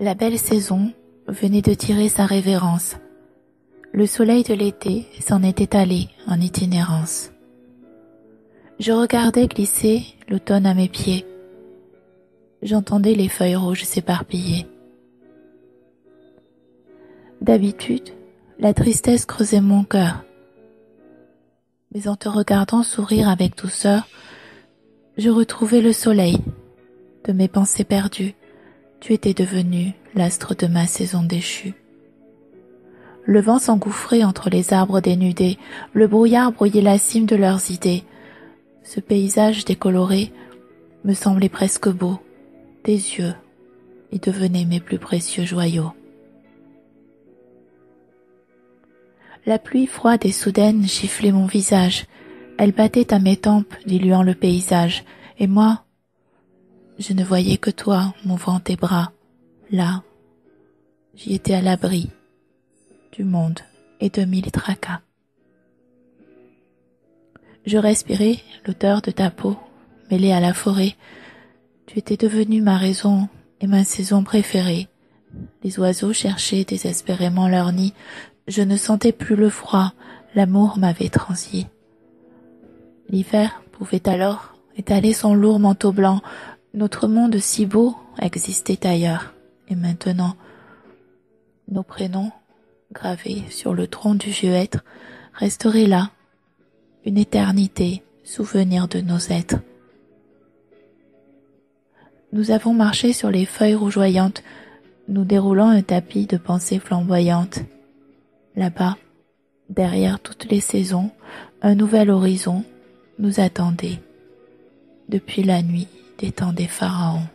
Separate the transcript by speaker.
Speaker 1: La belle saison venait de tirer sa révérence. Le soleil de l'été s'en était allé en itinérance. Je regardais glisser l'automne à mes pieds. J'entendais les feuilles rouges s'éparpiller. D'habitude, la tristesse creusait mon cœur. Mais en te regardant sourire avec douceur, je retrouvais le soleil de mes pensées perdues. Tu étais devenu l'astre de ma saison déchue. Le vent s'engouffrait entre les arbres dénudés, le brouillard brouillait la cime de leurs idées. Ce paysage décoloré me semblait presque beau. Tes yeux y devenaient mes plus précieux joyaux. La pluie froide et soudaine giflait mon visage. Elle battait à mes tempes, diluant le paysage. Et moi, je ne voyais que toi, m'ouvrant tes bras. Là, j'y étais à l'abri du monde et de mille tracas. Je respirais l'odeur de ta peau, mêlée à la forêt. Tu étais devenue ma raison et ma saison préférée. Les oiseaux cherchaient désespérément leur nid. Je ne sentais plus le froid, l'amour m'avait transi. L'hiver pouvait alors étaler son lourd manteau blanc. Notre monde si beau existait ailleurs. Et maintenant, nos prénoms, gravés sur le tronc du vieux être, resteraient là, une éternité, souvenir de nos êtres. Nous avons marché sur les feuilles rougeoyantes, nous déroulant un tapis de pensées flamboyantes. Là-bas, derrière toutes les saisons, un nouvel horizon nous attendait, depuis la nuit des temps des pharaons.